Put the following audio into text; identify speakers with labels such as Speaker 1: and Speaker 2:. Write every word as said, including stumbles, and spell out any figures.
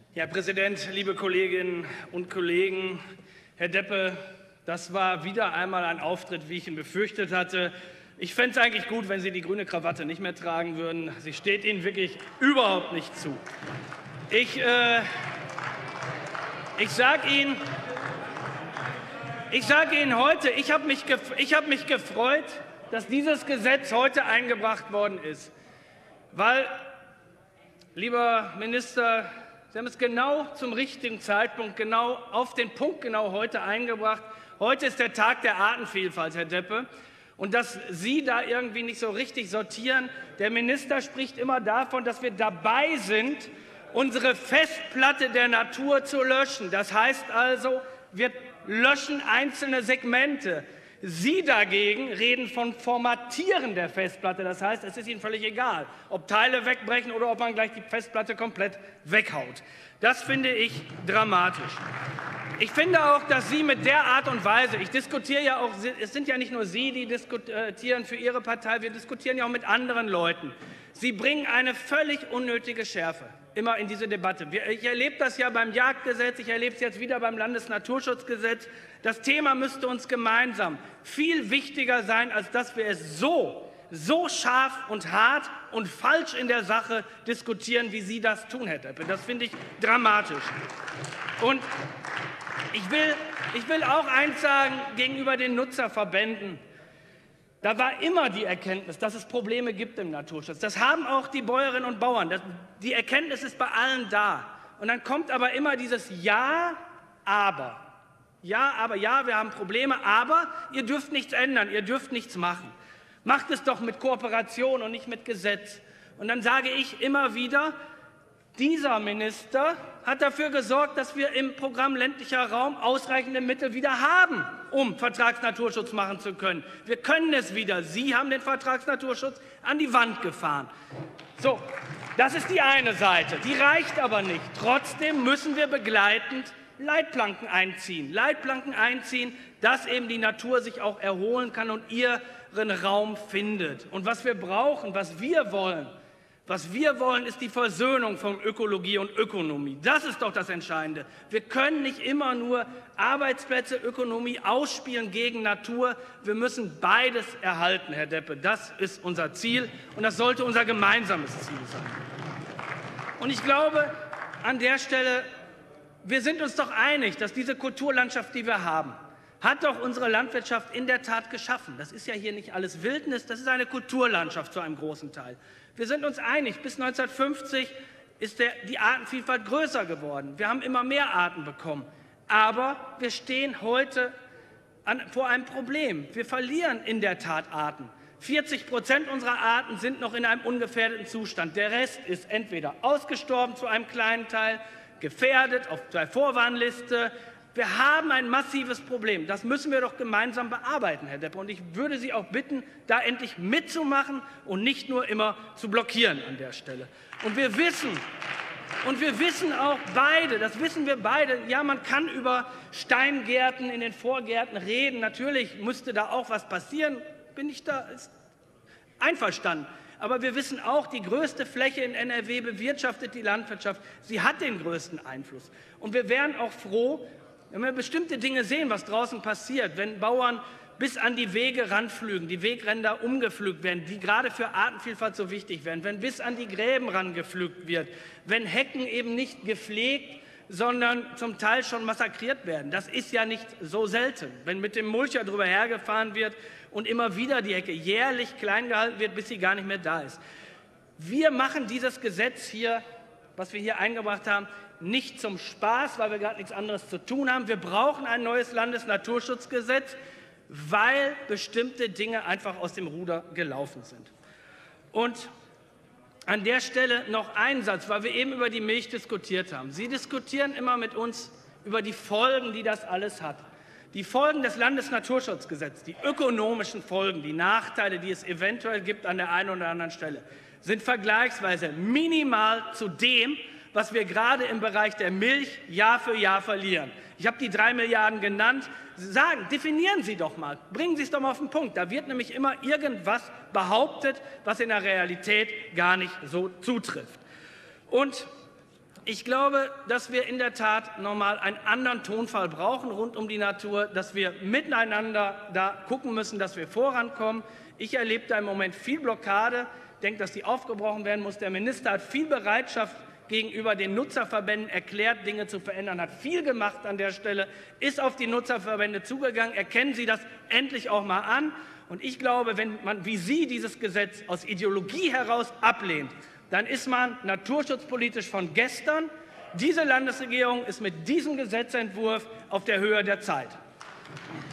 Speaker 1: Herr Präsident, liebe Kolleginnen und Kollegen! Herr Deppe, das war wieder einmal ein Auftritt, wie ich ihn befürchtet hatte. Ich fände es eigentlich gut, wenn Sie die grüne Krawatte nicht mehr tragen würden. Sie steht Ihnen wirklich überhaupt nicht zu. Ich, äh, ich sage Ihnen, ich sage Ihnen heute, ich habe mich, ich hab mich gefreut, dass dieses Gesetz heute eingebracht worden ist. Weil, lieber Minister, Sie haben es genau zum richtigen Zeitpunkt, genau auf den Punkt genau heute eingebracht. Heute ist der Tag der Artenvielfalt, Herr Deppe. Und dass Sie da irgendwie nicht so richtig sortieren. Der Minister spricht immer davon, dass wir dabei sind, unsere Festplatte der Natur zu löschen. Das heißt also, wir löschen einzelne Segmente. Sie dagegen reden von Formatieren der Festplatte. Das heißt, es ist Ihnen völlig egal, ob Teile wegbrechen oder ob man gleich die Festplatte komplett weghaut. Das finde ich dramatisch. Ich finde auch, dass Sie mit der Art und Weise, ich diskutiere ja auch, es sind ja nicht nur Sie, die diskutieren für Ihre Partei, wir diskutieren ja auch mit anderen Leuten. Sie bringen eine völlig unnötige Schärfe immer in diese Debatte. Ich erlebe das ja beim Jagdgesetz, ich erlebe es jetzt wieder beim Landesnaturschutzgesetz. Das Thema müsste uns gemeinsam viel wichtiger sein, als dass wir es so, so scharf und hart und falsch in der Sache diskutieren, wie Sie das tun, Herr Deppe. Das finde ich dramatisch. Und ich will, ich will auch eins sagen gegenüber den Nutzerverbänden. Da war immer die Erkenntnis, dass es Probleme gibt im Naturschutz. Das haben auch die Bäuerinnen und Bauern. Das, die Erkenntnis ist bei allen da. Und dann kommt aber immer dieses Ja, aber. Ja, aber, ja, wir haben Probleme, aber ihr dürft nichts ändern, ihr dürft nichts machen. Macht es doch mit Kooperation und nicht mit Gesetz. Und dann sage ich immer wieder, dieser Minister hat dafür gesorgt, dass wir im Programm ländlicher Raum ausreichende Mittel wieder haben, um Vertragsnaturschutz machen zu können. Wir können es wieder. Sie haben den Vertragsnaturschutz an die Wand gefahren. So, das ist die eine Seite. Die reicht aber nicht. Trotzdem müssen wir begleitend Leitplanken einziehen. Leitplanken einziehen, dass eben die Natur sich auch erholen kann und ihren Raum findet. Und was wir brauchen, was wir wollen, Was wir wollen, ist die Versöhnung von Ökologie und Ökonomie. Das ist doch das Entscheidende. Wir können nicht immer nur Arbeitsplätze, Ökonomie ausspielen gegen Natur. Wir müssen beides erhalten, Herr Deppe. Das ist unser Ziel, und das sollte unser gemeinsames Ziel sein. Und ich glaube, an der Stelle, wir sind uns doch einig, dass diese Kulturlandschaft, die wir haben, hat doch unsere Landwirtschaft in der Tat geschaffen. Das ist ja hier nicht alles Wildnis, das ist eine Kulturlandschaft zu einem großen Teil. Wir sind uns einig, bis neunzehnhundertfünfzig ist der, die Artenvielfalt größer geworden. Wir haben immer mehr Arten bekommen. Aber wir stehen heute an, vor einem Problem. Wir verlieren in der Tat Arten. vierzig Prozent unserer Arten sind noch in einem ungefährdeten Zustand. Der Rest ist entweder ausgestorben zu einem kleinen Teil, gefährdet, auf der Vorwarnliste. Wir haben ein massives Problem. Das müssen wir doch gemeinsam bearbeiten, Herr Deppe. Und ich würde Sie auch bitten, da endlich mitzumachen und nicht nur immer zu blockieren an der Stelle. Und wir wissen, und wir wissen auch beide, das wissen wir beide, ja, man kann über Steingärten in den Vorgärten reden. Natürlich müsste da auch was passieren. Bin ich da ist einverstanden. Aber wir wissen auch, die größte Fläche in N R W bewirtschaftet die Landwirtschaft. Sie hat den größten Einfluss. Und wir wären auch froh, wenn wir bestimmte Dinge sehen, was draußen passiert, wenn Bauern bis an die Wege ranflügen, die Wegränder umgepflügt werden, die gerade für Artenvielfalt so wichtig werden, wenn bis an die Gräben rangepflügt wird, wenn Hecken eben nicht gepflegt, sondern zum Teil schon massakriert werden. Das ist ja nicht so selten, wenn mit dem Mulcher drüber hergefahren wird und immer wieder die Hecke jährlich klein gehalten wird, bis sie gar nicht mehr da ist. Wir machen dieses Gesetz hier, was wir hier eingebracht haben, nicht zum Spaß, weil wir gerade nichts anderes zu tun haben. Wir brauchen ein neues Landesnaturschutzgesetz, weil bestimmte Dinge einfach aus dem Ruder gelaufen sind. Und an der Stelle noch ein Satz, weil wir eben über die Milch diskutiert haben. Sie diskutieren immer mit uns über die Folgen, die das alles hat. Die Folgen des Landesnaturschutzgesetzes, die ökonomischen Folgen, die Nachteile, die es eventuell gibt an der einen oder anderen Stelle, sind vergleichsweise minimal zu dem, was wir gerade im Bereich der Milch Jahr für Jahr verlieren. Ich habe die drei Milliarden genannt. Sagen, definieren Sie doch mal, bringen Sie es doch mal auf den Punkt. Da wird nämlich immer irgendwas behauptet, was in der Realität gar nicht so zutrifft. Und Ich glaube, dass wir in der Tat nochmal einen anderen Tonfall brauchen rund um die Natur, dass wir miteinander da gucken müssen, dass wir vorankommen. Ich erlebe da im Moment viel Blockade, denke, dass die aufgebrochen werden muss. Der Minister hat viel Bereitschaft gegenüber den Nutzerverbänden erklärt, Dinge zu verändern, hat viel gemacht an der Stelle, ist auf die Nutzerverbände zugegangen. Erkennen Sie das endlich auch mal an. Und ich glaube, wenn man wie Sie dieses Gesetz aus Ideologie heraus ablehnt, dann ist man naturschutzpolitisch von gestern. Diese Landesregierung ist mit diesem Gesetzentwurf auf der Höhe der Zeit.